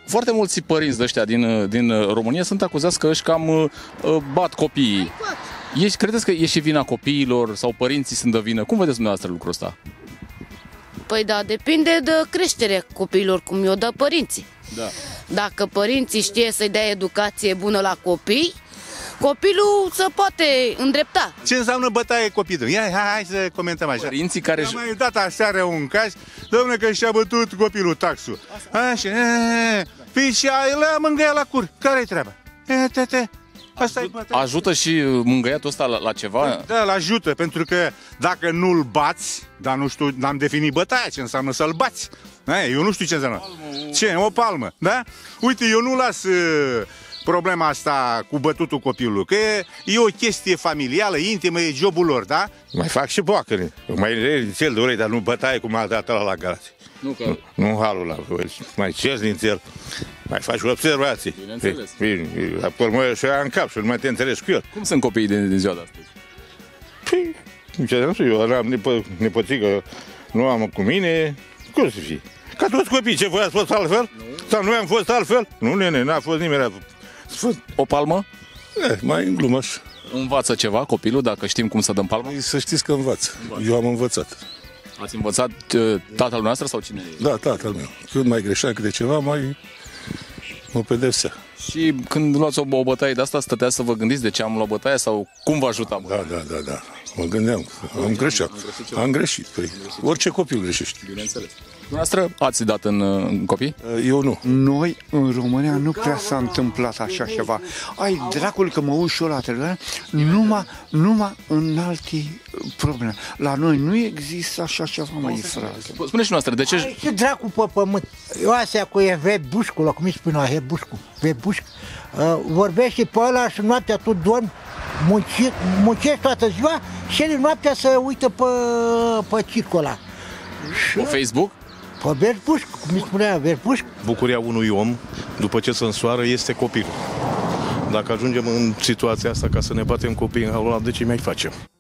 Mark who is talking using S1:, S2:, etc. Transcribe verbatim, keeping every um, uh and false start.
S1: Foarte mulți părinți de ăștia din, din România sunt acuzați că își cam uh, bat copiii. Ești, credeți că e și vina copiilor sau părinții sunt de vină? Cum vedeți dumneavoastră lucrul ăsta?
S2: Păi da, depinde de creșterea copiilor, cum i-o dă părinții.
S1: Da.
S2: Dacă părinții știe să-i dea educație bună la copii, copilul se poate îndrepta.
S3: Ce înseamnă bătaie copilul? Ia, hai, hai să comentăm așa.
S1: Părinții care...
S3: Am mai dat aseară un caz, dom'le, că și-a bătut copilul taxul. Așa, păi și l-a mângâiat la cur. Care-i treaba? E, te, te. Asta e bătaie.
S1: Ajută și mângâiatul ăsta la, la ceva?
S3: Da, îl ajută, pentru că dacă nu-l bați, dar nu știu, n-am definit bătaia, ce înseamnă să-l bați. Eu nu știu ce înseamnă. Ce? O palmă, da? Uite, eu nu las problema asta cu bătutul copilului, că e, e o chestie familială, intimă, e jobul lor, da?
S4: Mai fac și boacăre. Mai cel de urei, dar nu bătaie cum a dat la garați.
S1: Nu, că...
S4: Nu, nu halul la mai cer din el. Mai faci observații.
S1: Bineînțeles.
S4: Apoi mă și în cap și nu mai te înțelegi cu el.
S1: Cum sunt copiii din, din ziua de astăzi?
S4: Păi, ce nu știu, eu am nepă, nepățică, nu am cu mine, cum să fie? Ca toți copiii, ce voi ați fost altfel? Nu. Sau noi am fost altfel? Nu, nene, n-a fost nimeni sfânt.
S1: O palmă?
S4: Eh, mai în glumă așa.
S1: Învață ceva copilul, dacă știm cum să dăm palmă?
S4: Să știți că învață. Eu am învățat.
S1: Ați învățat tatăl noastră sau cine e?
S4: Da, tatăl meu. Când mai greșea câte ceva, mai mă pedepsea.
S1: Și când luați o, o bătaie de asta, stătea să vă gândiți de ce am luat bătaia sau cum vă ajuta?
S4: Da, da, da, da. Mă gândeam. Am greșit. Am greșit. Păi, orice copil greșește.
S1: Bineînțeles. Dumneavoastră ați dat în, în copii?
S4: Eu nu.
S5: Noi, în România, nu prea s-a întâmplat așa ceva. Ai, dracul, că mă uși eu la televizor, numai, numai în alte probleme. La noi nu există așa ceva, mai frate.
S1: Spune și noastră, de ce...
S6: Ce dracu pe pământ? Eu astea cu Evebușcu, cum îi spune Evebușcu, Evebușcu, uh, vorbește pe ăla și noaptea tu dormi, muncești, muncești toată ziua și el noaptea să uită pe, pe circul ăla.
S1: Pe Facebook?
S6: Pe Verbușcu, cum îi spunea Verbușcu.
S7: Bucuria unui om, după ce se însoară, este copilul. Dacă ajungem în situația asta ca să ne batem copiii în halul ăla, de ce mai facem?